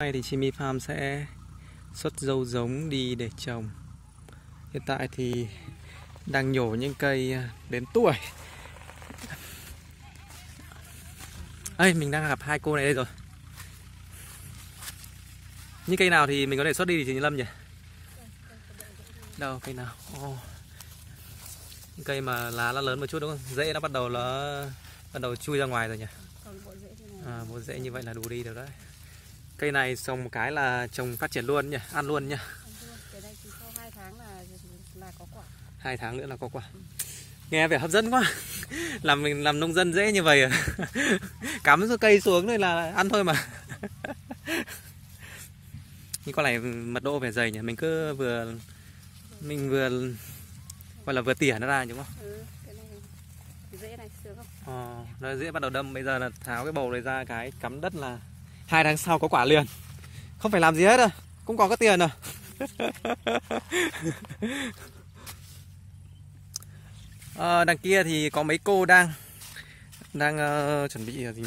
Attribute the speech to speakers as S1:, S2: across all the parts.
S1: Nay thì Chimi Farm sẽ xuất dâu giống đi để trồng. Hiện tại thì đang nhổ những cây đến tuổi. Ê, mình đang gặp hai cô này đây rồi. Những cây nào thì mình có thể xuất đi thì chị Lâm nhỉ? Đâu, cây nào? Những cây mà lá nó lớn một chút đúng không? Rễ nó bắt đầu chui ra ngoài rồi nhỉ? Bộ rễ như vậy là đủ đi được đấy. Cây này trồng một cái là trồng phát triển luôn nhỉ, ăn luôn nhỉ.
S2: Cái này chỉ sau 2 tháng là có quả.
S1: 2 tháng nữa là có quả. Nghe vẻ hấp dẫn quá. Mình làm nông dân dễ như vậy à? Cắm số cây xuống rồi là ăn thôi mà. Nhưng con này mật độ phải dày nhỉ, mình vừa gọi là vừa tỉa nó ra đúng không?
S2: Cái này rễ này sướng không?
S1: Nó dễ bắt đầu đâm, bây giờ là tháo cái bầu này ra cái cắm đất là 2 tháng sau có quả liền. Không phải làm gì hết à, cũng có tiền à. Đằng kia thì có mấy cô đang chuẩn bị gì nhỉ?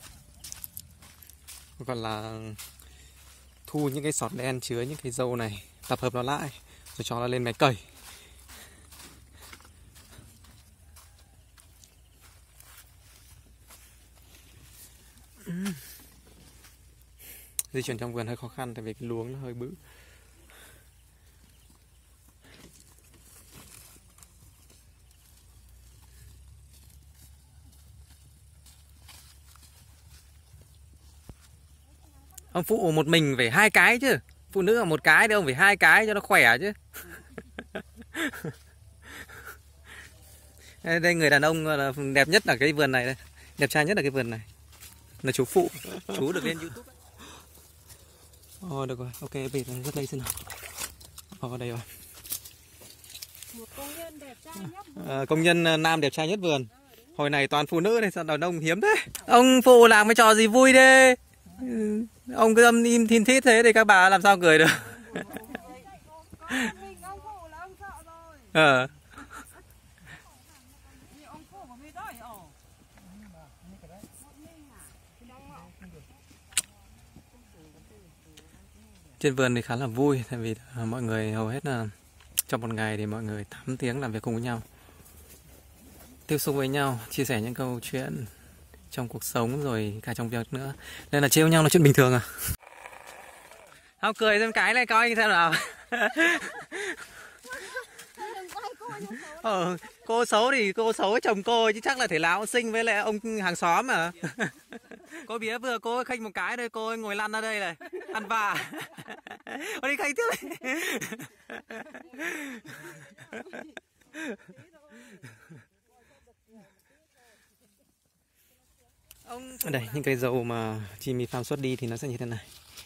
S1: Gọi là thu những cái sọt đen chứa những cái dâu này, tập hợp nó lại rồi cho nó lên máy cày. Di chuyển trong vườn hơi khó khăn tại vì cái luống nó hơi bự. Ông phụ một mình phải 2 cái chứ. Phụ nữ là 1 cái thì ông phải 2 cái cho nó khỏe chứ. Đây người đàn ông là đẹp nhất ở cái vườn này đây. Đẹp trai nhất ở cái vườn này là chú Phụ. Chú được lên YouTube. Được rồi, ok, về rất đây xem nào. Đây rồi.
S2: Một công nhân đẹp trai nhất.
S1: Công nhân nam đẹp trai nhất vườn. Hồi này toàn phụ nữ này, sao đàn ông hiếm thế. Ông Phụ làm cái trò gì vui thế. Ông cứ âm im thin thít thế thì các bà làm sao cười được. Trên vườn thì khá là vui, tại vì mọi người hầu hết là trong một ngày thì mọi người 8 tiếng làm việc cùng với nhau, tiếp xúc với nhau, chia sẻ những câu chuyện trong cuộc sống rồi cả trong việc nữa, nên là trêu nhau là chuyện bình thường à. Không cười xem cái này coi như thế nào. Cô xấu thì cô xấu với chồng cô chứ chắc là thể lão xinh với lại ông hàng xóm mà. Cô bía vừa cô khênh một cái đây, cô ngồi lăn ra đây này, ăn vạ. Cô đi khênh tiếp. Đây, những cây dâu mà Chimi Farm xuất đi thì nó sẽ như thế này.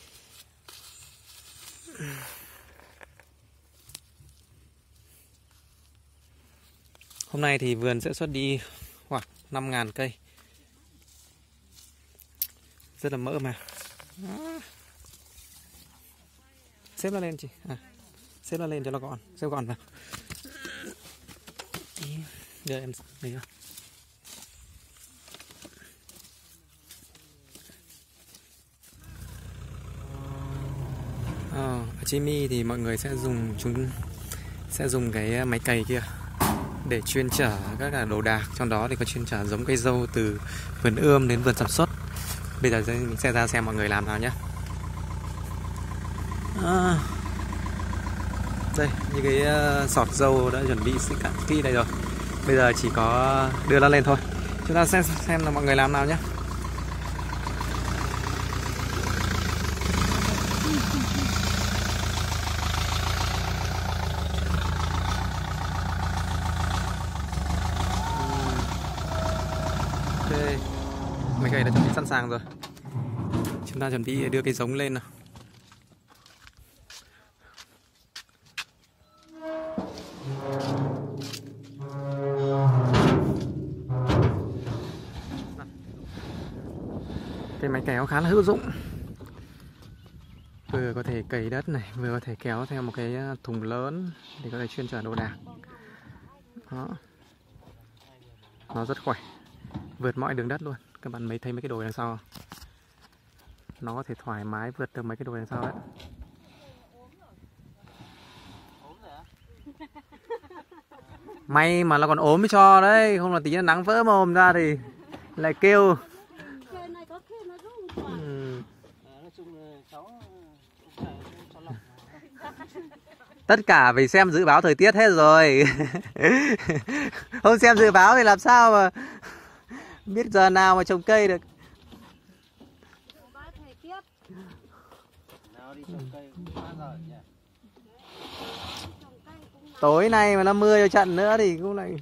S1: Hôm nay thì vườn sẽ xuất đi khoảng 5.000 cây. Rất là mỡ mà. Xếp nó lên chị. Xếp nó lên cho nó gọn. Xếp gọn vào. Đưa em đây rồi. Ở Chimi thì mọi người sẽ dùng cái máy cày kia để chuyên chở các cả đồ đạc, trong đó thì có chuyên chở giống cây dâu từ vườn ươm đến vườn sản xuất. Bây giờ mình sẽ ra xem mọi người làm nào nhé. Đây, như cái sọt dâu đã chuẩn bị kỹ đây rồi. Bây giờ chỉ có đưa nó lên thôi. Chúng ta xem là mọi người làm nào nhé. Mấy cây đã chuẩn bị sẵn sàng rồi. Chúng ta chuẩn bị đưa cái giống lên nào. Cái máy kéo khá là hữu dụng. Vừa có thể cày đất này, vừa có thể kéo theo một cái thùng lớn để có thể chuyên chở đồ đạc. Đó. Nó rất khỏe, vượt mọi đường đất luôn. Các bạn thấy mấy cái đồi đằng sau không? nó có thể thoải mái vượt được mấy cái đồi đằng sau đấy. May mà nó còn ốm mới cho đấy, không là tí nó nắng vỡ mồm ra thì lại kêu. Tất cả phải xem dự báo thời tiết hết rồi. Không xem dự báo thì làm sao mà biết giờ nào mà trồng cây được. Tối nay mà nó mưa cho trận nữa thì cũng lại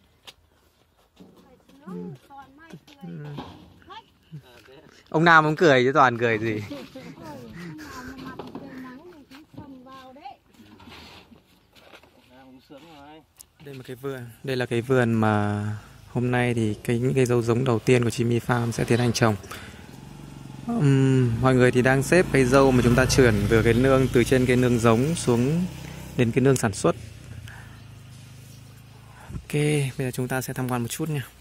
S1: ông nào mà ông cười chứ toàn cười gì. Đây là cái vườn, đây là cái vườn mà hôm nay thì những cây dâu giống đầu tiên của Chimi Farm sẽ tiến hành trồng. Mọi người thì đang xếp cây dâu mà chúng ta chuyển từ cái nương, từ trên cái nương giống xuống đến cái nương sản xuất. Ok, bây giờ chúng ta sẽ tham quan một chút nha.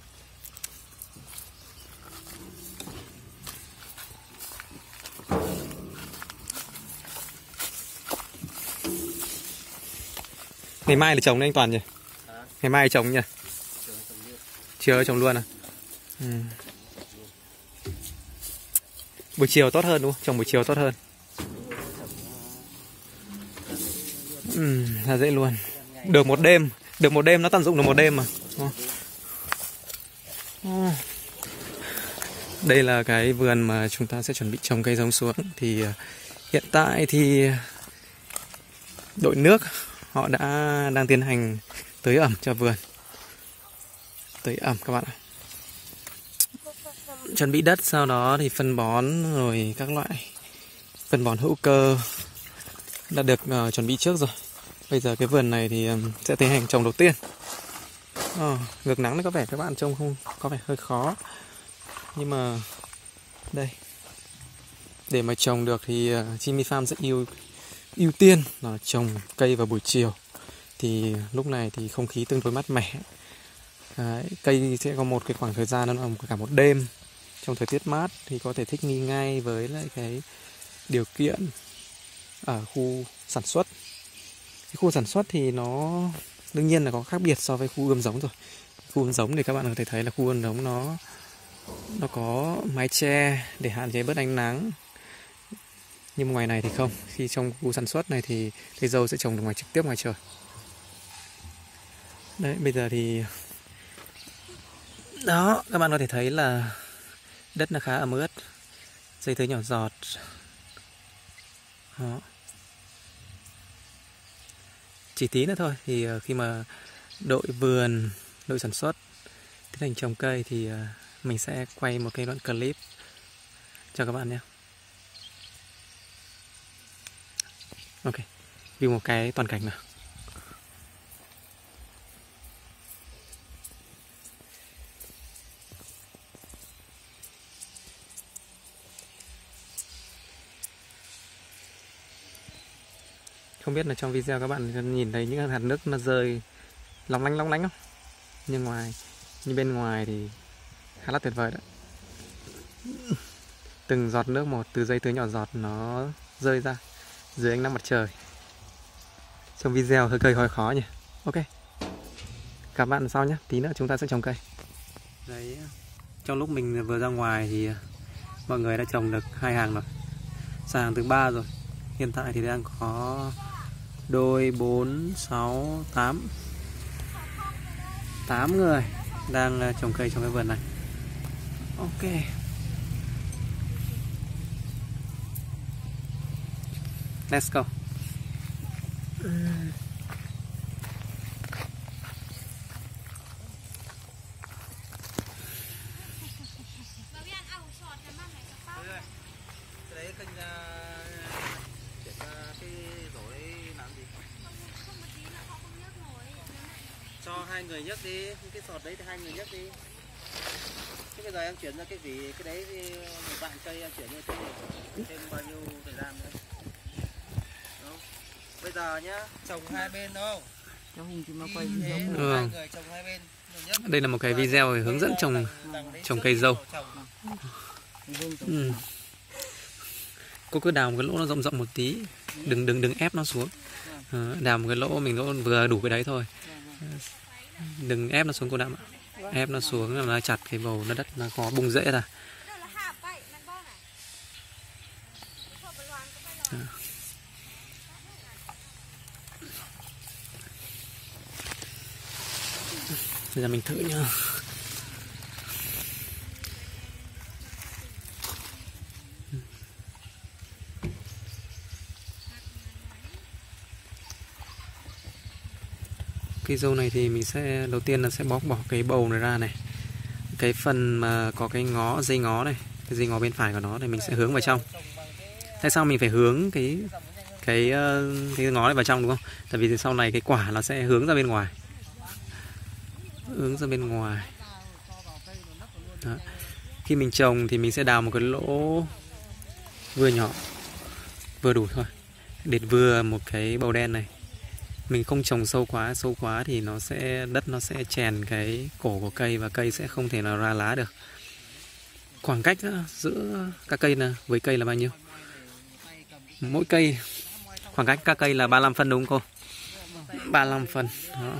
S1: Ngày mai là trồng đấy anh Toàn nhỉ? Ngày mai trồng nhỉ? Chiều trồng luôn à? Buổi chiều tốt hơn đúng không? Trồng buổi chiều tốt hơn. Là dễ luôn. Được một đêm nó tận dụng được một đêm mà. Đây là cái vườn mà chúng ta sẽ chuẩn bị trồng cây giống xuống. Thì hiện tại thì đội nước họ đang tiến hành tưới ẩm cho vườn. Tưới ẩm các bạn ạ. Chuẩn bị đất, sau đó thì phân bón rồi các loại phân bón hữu cơ đã được chuẩn bị trước rồi. Bây giờ cái vườn này thì sẽ tiến hành trồng đầu tiên. Ngược nắng đấy, có vẻ các bạn trông không có vẻ hơi khó. Nhưng mà đây, để mà trồng được thì Chimi Farm sẽ ưu tiên là trồng cây vào buổi chiều. Thì lúc này thì không khí tương đối mát mẻ. Đấy, cây sẽ có một cái khoảng thời gian nó là cả một đêm trong thời tiết mát thì có thể thích nghi ngay với lại cái điều kiện ở khu sản xuất. Cái khu sản xuất thì nó đương nhiên là có khác biệt so với khu ươm giống rồi. Khu ươm giống thì các bạn có thể thấy là khu ươm giống nó có mái che để hạn chế bớt ánh nắng. Nhưng ngoài này thì không. Khi trong khu sản xuất này thì cây dâu sẽ trồng được trực tiếp ngoài trời. Đấy, bây giờ thì đó, các bạn có thể thấy là đất nó khá ẩm ướt, dây tưới nhỏ giọt. Đó. Chỉ tí nữa thôi thì khi mà đội vườn, đội sản xuất tiến hành trồng cây thì mình sẽ quay một cái đoạn clip cho các bạn nhé. Ok, view một cái toàn cảnh nào. Không biết là trong video các bạn nhìn thấy những hạt nước nó rơi long lánh không? Nhưng bên ngoài thì khá là tuyệt vời đấy. Từng giọt nước một từ dây tưới nhỏ giọt nó rơi ra dưới ánh nắng mặt trời. Trong video hơi khó nhỉ. Ok, các bạn sau nhé, tí nữa chúng ta sẽ trồng cây. Đấy, trong lúc mình vừa ra ngoài thì mọi người đã trồng được 2 hàng rồi, sang hàng thứ 3 rồi. Hiện tại thì đang có đôi 4, 6, 8 người đang trồng cây trong cái vườn này. Ok, let's go. Cho 2 người nhấc đi, cái sọt đấy thì 2 người nhấc đi. Thế bây giờ em chuyển ra cái gì, cái đấy thì một vạn cây em chuyển như thế thêm bao nhiêu thời gian nữa? Đúng. Bây giờ nhá, trồng hai bên đâu?
S2: Cho Hùng thì mà quay video.
S1: Hai người trồng hai bên. Đây là một cái video hướng dẫn trồng cây dâu. Cô cứ đào một cái lỗ nó rộng rộng một tí, đừng ép nó xuống. Đào một cái lỗ mình lỗ vừa đủ cái đấy thôi, đừng ép nó xuống cô Đạm ạ. Ép nó xuống là nó chặt cái bầu nó đất nó có bung rễ ra. Bây giờ mình thử nhá. Cái dâu này thì mình sẽ đầu tiên là sẽ bóc bỏ cái bầu này ra này. Cái phần mà có cái ngó, dây ngó này, cái dây ngó bên phải của nó thì mình sẽ hướng vào trong. Tại sao mình phải hướng cái ngó này vào trong đúng không? Tại vì sau này cái quả nó sẽ hướng ra bên ngoài. Hướng ra bên ngoài. Đó. Khi mình trồng thì mình sẽ đào một cái lỗ vừa nhỏ, vừa đủ thôi, để vừa một cái bầu đen này. Mình không trồng sâu quá thì đất nó sẽ chèn cái cổ của cây và cây sẽ không thể nào ra lá được. Khoảng cách giữa các cây với cây là bao nhiêu? Mỗi cây khoảng cách các cây là 35 phân đúng không cô? 35 phân. Đó.